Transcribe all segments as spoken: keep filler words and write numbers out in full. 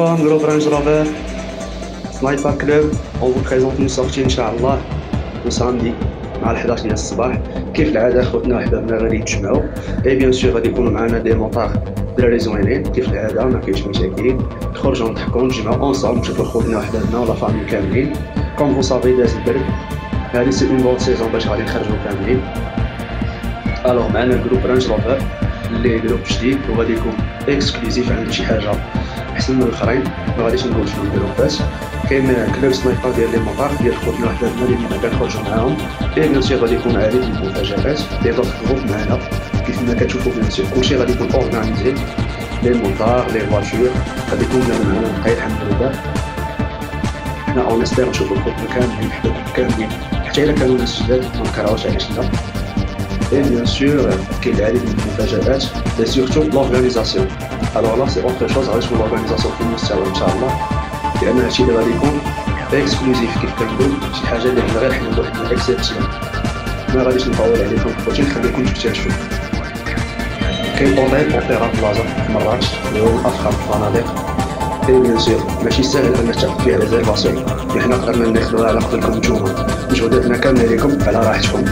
Salam, groupe Range Rover, سنايبر كلوب. اون فو بريزونت اون سورتي ان شاء الله لو سامدي مع الحداش ديال الصباح. كيف العاده خوتنا وحبابنا غادي يتجمعوا اي بيان سور غادي يكونوا معنا دي موطار دراري زوينين كيف العاده، ما كاينش مشاكل. نخرجوا نضحكوا نتجمعوا اونصال نشوفوا خوتنا وحبابنا ولا فامي كاملين. كوم فو صافي داز البرد، هذه سي اون بون سيزون باش غادي نخرجوا كاملين. الوغ معنا جروب رانج روفر اللي جروب جديد وغادي يكون اكسكلوزيف، عنده شي حاجه احسن من الاخرين، ما غاديش نقول شنو الجروبات. كاين كلوب سنايبر ديال لي موطار ديال خوتنا وحداتنا اللي ديما كنخرجوا معاهم، اي بيان سور غادي يكون عديد من المفاجآت. لي دوك جروب معنا كيف ما كتشوفوا بيان سور كلشي غادي يكون اورغانيزي، لي موطار لي فواتور غادي يكون معنا بقاية الحمد لله. حنا اون اسبير نشوفوا خوتنا كاملين حبابنا كاملين، حتى الا كانوا ناس جداد ما نكرهوش علاش لا. Et bien sûr, qu'il y a des مفاجآت et surtout l'organisation. Alors là c'est autre chose غادي تكون l'organisation في المستوى ان شاء الله، لأن هادشي اللي غادي يكون اكسكلوزيف كيف كنقول، شي حاجة اللي حنا غير حنا وحدنا اكسبسيون، ما غاديش نطول عليكم خوتي، نخليكم تكتشفوا. كاين اوتيل اوبيرا بلازا في مراكش اللي هو من أفخم الفنادق، اي بيان سور ماشي ساهل أنك تاخد فيه ريزيرفاسيون، اللي حنا قدرنا ناخدوها على قدركم نتوما، مجهوداتنا كاملة ليكم على راحتكم.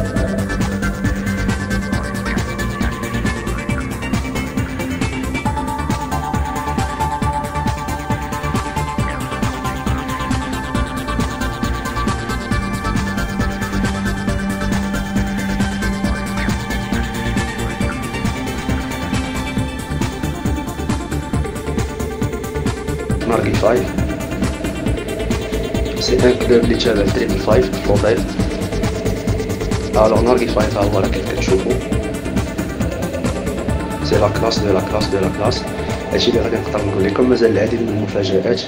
نارجي فايف سي ان كلوب اللي تابع تريبل فايف في الأوتيل. الوغ نارجي فايف ها هو راه كيف كتشوفو سي لا كلاس دو لا كلاس دو لا كلاس. هادشي اللي غادي نقدر نقول لكم، مازال العديد من المفاجآت.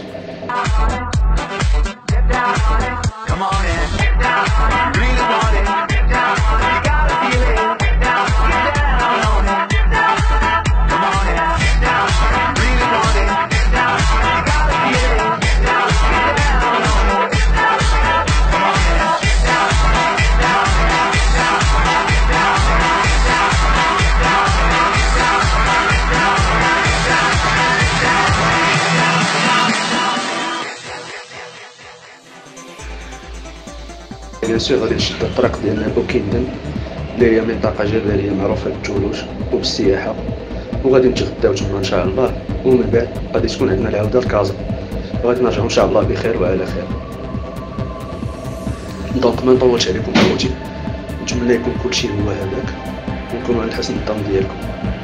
بيان سور غادي نشدو الطريق ديالنا بوكيندن اللي هي منطقة جبلية معروفة بالثلوج وبالسياحة، وغادي نتغداو تما ان شاء الله، ومن بعد غادي تكون عندنا العودة لكازا، وغادي نرجعو ان شاء الله بخير وعلى خير. دونك ما نطولش عليكم خوتي، نتمنى يكون كلشي هو هذاك ونكونوا عند حسن الظن ديالكم.